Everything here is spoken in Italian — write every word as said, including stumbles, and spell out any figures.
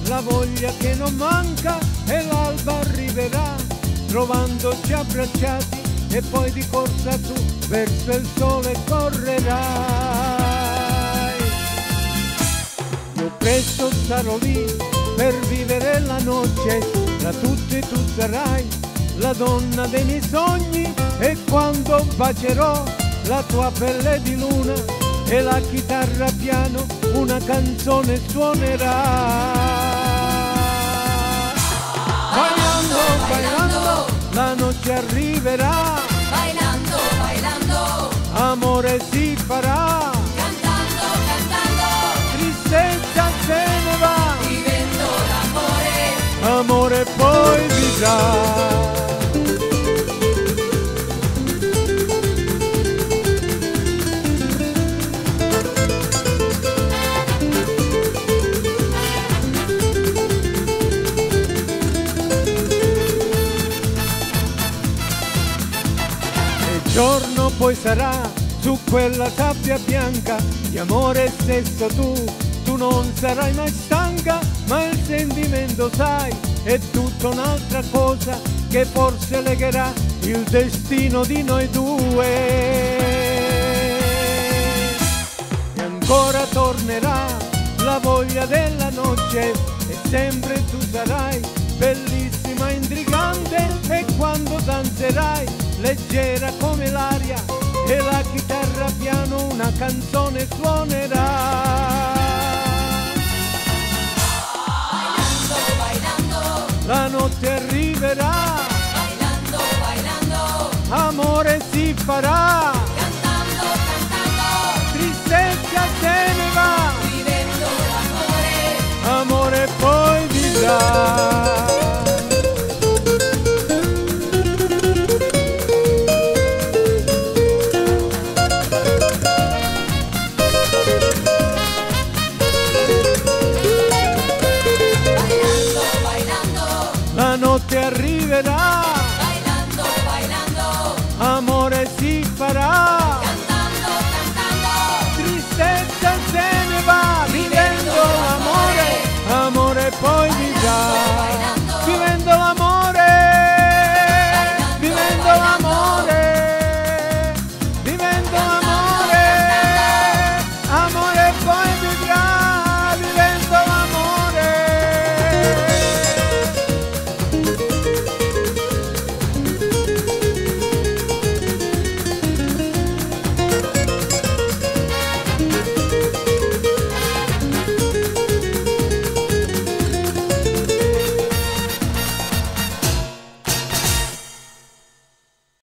la voglia che non manca e l'alba arriverà, trovandoci abbracciati e poi di corsa tu verso il sole correrai. Io presto sarò lì per vivere la notte, tra tutti tu sarai la donna dei miei sogni, e quando bacerò la tua pelle di luna e la chitarra piano una canzone suonerà. Bailando, bailando, la notte arriverà, Bailando, bailando, amore si farà, cantando, cantando, tristezza se ne va, vivendo l'amore. amore poi vivrà. Giorno poi sarà su quella sabbia bianca di amore stesso tu, tu non sarai mai stanca, ma il sentimento sai è tutta un'altra cosa che forse legherà il destino di noi due. E ancora tornerà la voglia della notte e sempre tu sarai bellissima, intrigante, e quando danzerai leggera come l'aria e la chitarra piano una canzone suonerà. Bailando, bailando, La notte arriverà, bailando, bailando, amore si farà, cantando, cantando, tristezza se ne va, vivendo l'amore. amore poi vivrà. Bailando, bailando, La notte arriverà, bailando, bailando, amore si farà, cantando, cantando, tristezza se ne va, vivendo l'amore, amore poi